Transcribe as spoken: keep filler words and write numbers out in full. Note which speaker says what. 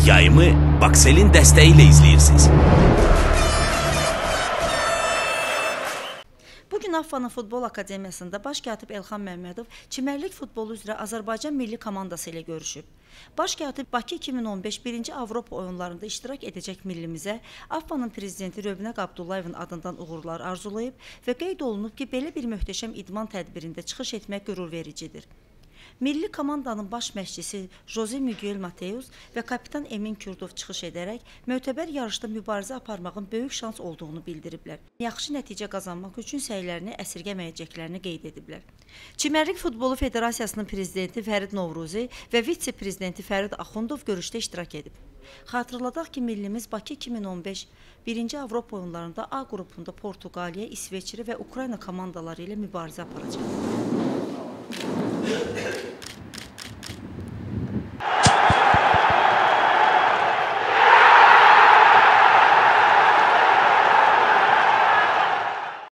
Speaker 1: Yayımı Baksel'in dəstəyi ilə izləyirsiniz.
Speaker 2: Bugün Affanın Futbol Akademiyasında baş katib Elxan Məmmədov çimərlik futbolu üzrə Azərbaycan milli komandası ilə görüşüb. Baş katib Bakı iki min on beş birinci Avropa oyunlarında iştirak edəcək millimizə Affanın prezidenti Rövnəq Abdullayevin adından uğurlar arzulayıb və qeyd olunub ki, belə bir möhtəşəm idman tədbirində çıxış etmək qürur vericidir. Milli komandanın baş məşqçisi Jose Miguel Mateus və kapitan Emin Kürdov çıxış edərək mötəbər yarışda mübarizə aparmağın böyük şans olduğunu bildiriblər. Yaxşı nəticə qazanmaq üçün səylərini əsirgəməyəcəklərini qeyd ediblər. Çimərlik Futbolu Federasiyasının prezidenti Fərid Novruzi və vitse-prezidenti Fərid Axundov görüşdə iştirak edib. Xatırladaq ki, millimiz Bakı iki min on beş birinci Avropa oyunlarında A qrupunda Portuqaliya, İsveçrə və Ukrayna komandaları ilə mübarizə aparacaq.